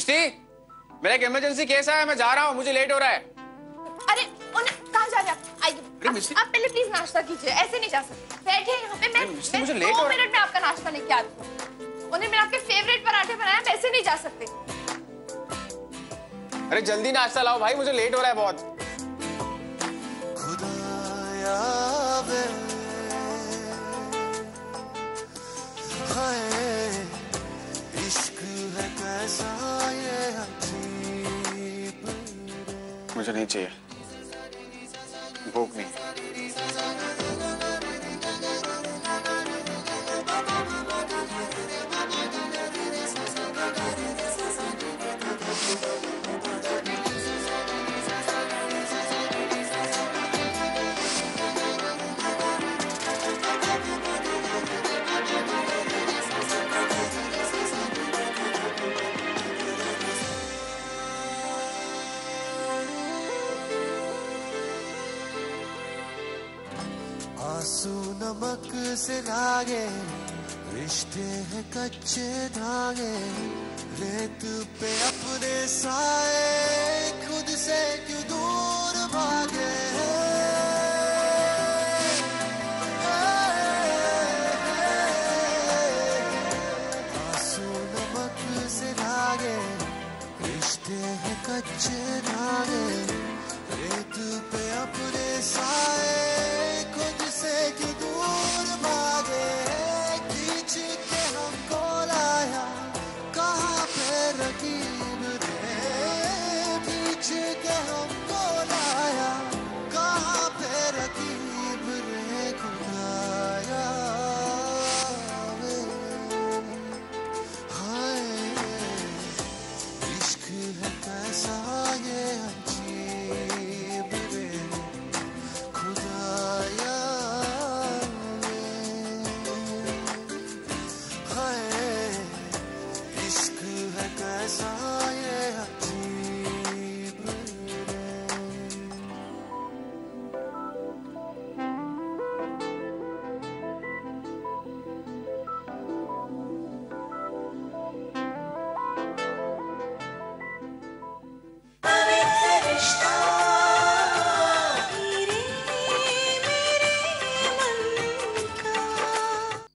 मिष्टी, मेरा एक emergency case है, मैं जा रहा हूँ, मुझे लेट हो रहा है। अरे कहाँ जा रहे हैं? आइए, आप पहले प्लीज नाश्ता कीजिए, ऐसे नहीं जा सकते। बैठे यहाँ पे, मैं 2 मिनट में आपका नाश्ता लेके आती हूँ। उन्हें मैंने आपके फेवरेट पराठे बनाए, वैसे नहीं जा सकते। अरे जल्दी नाश्ता लाओ भाई, मुझे लेट हो रहा है बहुत। मुझे नहीं चाहिए, भूख नहीं। आंसू नमक से लागे, रिश्ते हैं कच्चे धागे, रेत पे अपने साए, खुद से क्यों दूर भागे। आंसू नमक से लागे, रिश्ते हैं कच्चे धागे, रेत पे अपने साए,